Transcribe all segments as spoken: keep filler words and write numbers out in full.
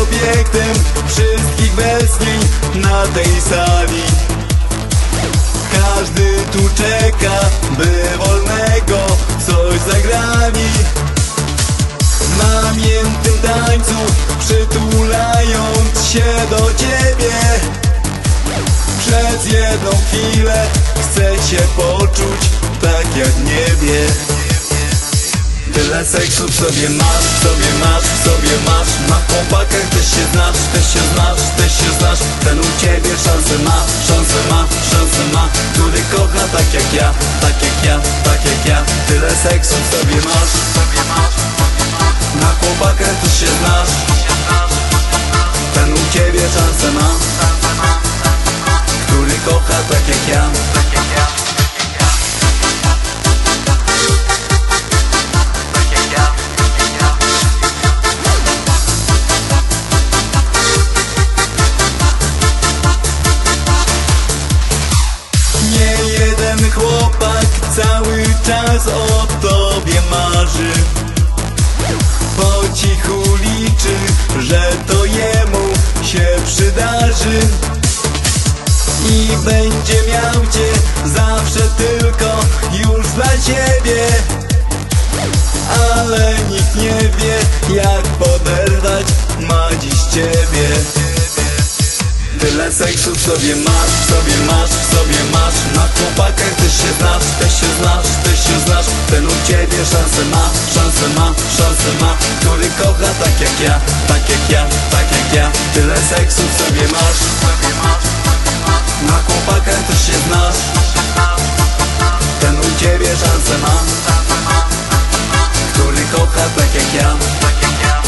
obiektem wszystkich westchnień na tej sali. Każdy tu czeka, by wolnego coś zagrali. W namiętnym tańcu, przytulając się do ciebie, przez jedną chwilę chcę się poczuć tak jak w niebie. Tyle seksu w sobie masz, w sobie masz, w sobie masz. Na chłopakach też się znasz, też się znasz, też się znasz. Ten u ciebie szansę ma, szansę ma, szansę ma. Który kocha tak jak ja, tak jak ja, tak jak ja. Tyle seksu w sobie masz, w sobie masz. Na chłopakach też się znasz, ten u ciebie szansę ma, który kocha tak jak ja, tak jak ja. Chłopak cały czas o tobie marzy, po cichu liczy, że to jemu się przydarzy i będzie miał cię zawsze tylko już dla siebie. Ale nikt nie wie, jak poderwać ma dziś ciebie. Tyle seksu w sobie masz, w sobie masz, w sobie masz. Na chłopakach też się znasz, też się znasz, też się znasz. Ten u ciebie szansę ma, szansę ma, szansę ma. Który kocha tak jak ja, tak jak ja, tak jak ja. Tyle seksu w sobie masz, w sobie masz. Na chłopakach też się znasz, ten u ciebie szansę ma, który kocha tak jak ja, tak jak ja.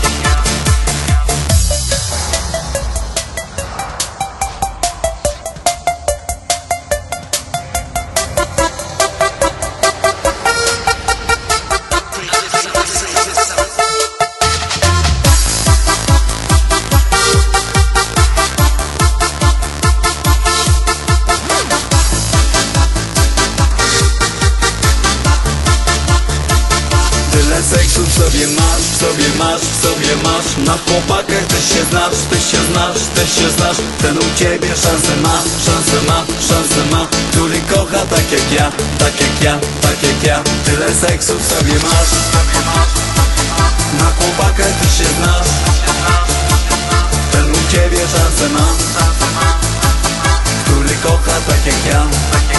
Tyle seksu w sobie masz, w sobie masz, w sobie masz. Na chłopakach też się znasz, też się znasz, też się znasz. Ten u ciebie szansę ma, szansę ma, szansę ma. Który kocha tak jak ja, tak jak ja, tak jak ja. Tyle seksu w sobie masz, w sobie masz. Na chłopakach też się znasz, ten u ciebie szansę ma, który kocha tak jak ja, tak jak ja.